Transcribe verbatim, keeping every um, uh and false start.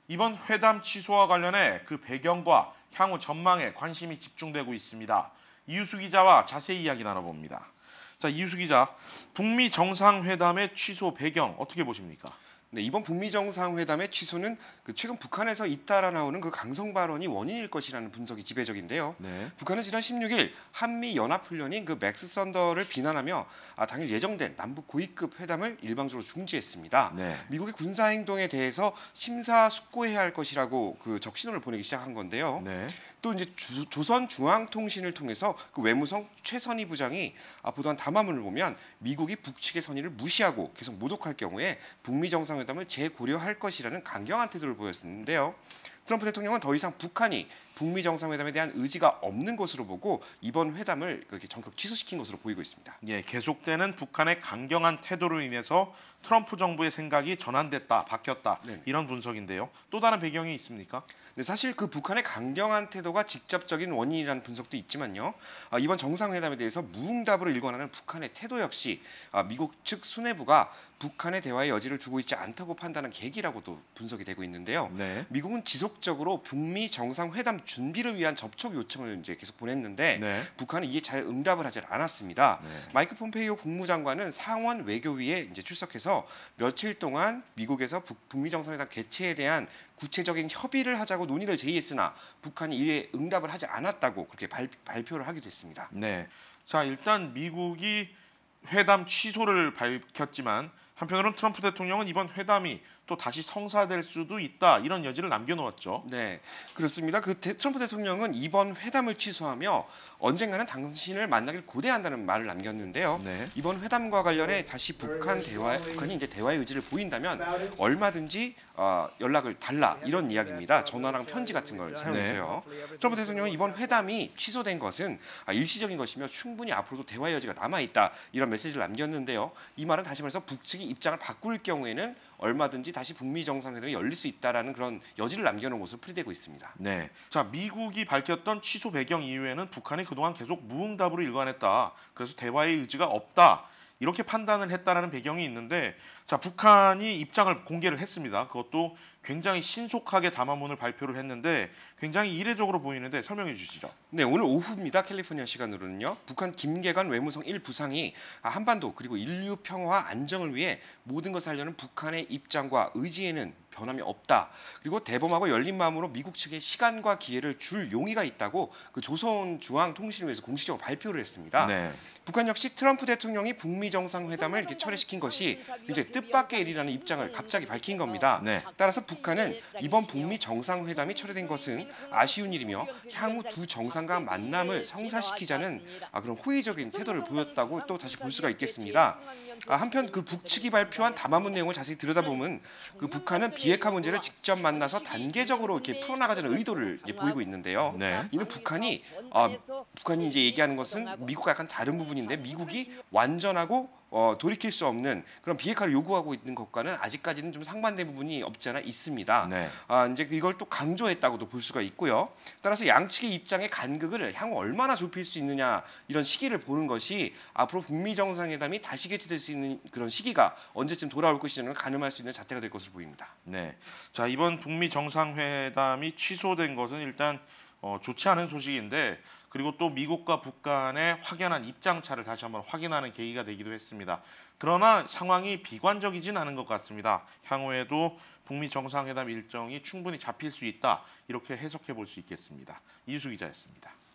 이번 회담 취소와 관련해 그 배경과 향후 전망에 관심이 집중되고 있습니다. 이유수 기자와 자세히 이야기 나눠봅니다. 자, 이유수 기자, 북미 정상회담의 취소 배경 어떻게 보십니까? 네, 이번 북미 정상회담의 취소는 그 최근 북한에서 잇따라 나오는 그 강성 발언이 원인일 것이라는 분석이 지배적인데요. 네. 북한은 지난 십육 일 한미 연합훈련인 그 맥스 선더를 비난하며 아, 당일 예정된 남북 고위급 회담을 일방적으로 중지했습니다. 네. 미국의 군사 행동에 대해서 심사숙고해야 할 것이라고 그 적신호를 보내기 시작한 건데요. 네. 또 이제 주, 조선중앙통신을 통해서 그 외무성 최선희 부장이 아, 보도한 담화문을 보면 미국이 북측의 선의를 무시하고 계속 모독할 경우에 북미 정상회담을 재고려할 것이라는 강경한 태도를 보였는데요. 트럼프 대통령은 더 이상 북한이 북미 정상회담에 대한 의지가 없는 것으로 보고 이번 회담을 그렇게 전격 취소시킨 것으로 보이고 있습니다. 예, 계속되는 북한의 강경한 태도로 인해서 트럼프 정부의 생각이 전환됐다, 바뀌었다 네. 이런 분석인데요. 또 다른 배경이 있습니까? 네, 사실 그 북한의 강경한 태도가 직접적인 원인이라는 분석도 있지만요. 아, 이번 정상회담에 대해서 무응답으로 일관하는 북한의 태도 역시 아, 미국 측 수뇌부가 북한의 대화의 여지를 두고 있지 않다고 판단한 계기라고도 분석이 되고 있는데요. 네. 미국은 지속적으로 북미 정상회담 준비를 위한 접촉 요청을 이제 계속 보냈는데 네. 북한은 이에 잘 응답을 하지 않았습니다. 네. 마이크 폼페이오 국무장관은 상원 외교위에 이제 출석해서 며칠 동안 미국에서 북, 북미 정상회담 개최에 대한 구체적인 협의를 하자고 논의를 제의했으나 북한이 이에 응답을 하지 않았다고 그렇게 발, 발표를 하기도 했습니다. 네. 자, 일단 미국이 회담 취소를 밝혔지만 한편으로는 트럼프 대통령은 이번 회담이 또 다시 성사될 수도 있다 이런 여지를 남겨놓았죠. 네, 그렇습니다. 그 대, 트럼프 대통령은 이번 회담을 취소하며 언젠가는 당신을 만나길 고대한다는 말을 남겼는데요. 네. 이번 회담과 관련해 다시 북한 대화, 북한이 이제 대화의 의지를 보인다면 얼마든지 어, 연락을 달라 이런 이야기입니다. 전화랑 편지 같은 걸 사용해서요. 네. 트럼프 대통령은 이번 회담이 취소된 것은 아, 일시적인 것이며 충분히 앞으로도 대화의 여지가 남아 있다 이런 메시지를 남겼는데요. 이 말은 다시 말해서 북측이 입장을 바꿀 경우에는 얼마든지 다시 북미 정상회담이 열릴 수 있다라는 그런 여지를 남겨놓은 것으로 풀이되고 있습니다. 네, 자 미국이 밝혔던 취소 배경 이후에는 북한이 그동안 계속 무응답으로 일관했다. 그래서 대화의 의지가 없다. 이렇게 판단을 했다라는 배경이 있는데, 자 북한이 입장을 공개를 했습니다. 그것도 굉장히 신속하게 담화문을 발표를 했는데 굉장히 이례적으로 보이는데 설명해 주시죠. 네, 오늘 오후입니다. 캘리포니아 시간으로는요. 북한 김계관 외무성 일 부상이 한반도 그리고 인류 평화 안정을 위해 모든 것을 하려는 북한의 입장과 의지에는 변함이 없다. 그리고 대범하고 열린 마음으로 미국 측에 시간과 기회를 줄 용의가 있다고 그 조선중앙통신회에서 공식적으로 발표를 했습니다. 네. 북한 역시 트럼프 대통령이 북미 정상회담을 이렇게 철회시킨 것이 굉장히 뜻밖의 일이라는 입장을 갑자기 밝힌 겁니다. 네. 따라서 북한은 이번 북미 정상회담이 철회된 것은 아쉬운 일이며 향후 두 정상 간 만남을 성사시키자는 아, 그런 호의적인 태도를 보였다고 또 다시 볼 수가 있겠습니다. 아, 한편 그 북측이 발표한 담화문 내용을 자세히 들여다보면 그 북한은 비핵화 문제를 직접 만나서 단계적으로 이렇게 풀어나가자는 의도를 이제 보이고 있는데요. 네. 이는 북한이 아, 북한이 이제 얘기하는 것은 미국과 약간 다른 부분인데 미국이 완전하고 어, 돌이킬 수 없는 그런 비핵화를 요구하고 있는 것과는 아직까지는 좀 상반된 부분이 없지 않아 있습니다. 네. 아, 이제 이걸 또 강조했다고도 볼 수가 있고요. 따라서 양측의 입장의 간극을 향후 얼마나 좁힐 수 있느냐 이런 시기를 보는 것이 앞으로 북미 정상회담이 다시 개최될 수 있는 그런 시기가 언제쯤 돌아올 것이냐는 가늠할 수 있는 잣대가 될 것으로 보입니다. 네. 자 이번 북미 정상회담이 취소된 것은 일단 어, 좋지 않은 소식인데, 그리고 또 미국과 북한의 확연한 입장차를 다시 한번 확인하는 계기가 되기도 했습니다. 그러나 상황이 비관적이진 않은 것 같습니다. 향후에도 북미 정상회담 일정이 충분히 잡힐 수 있다, 이렇게 해석해 볼 수 있겠습니다. 이유수 기자였습니다.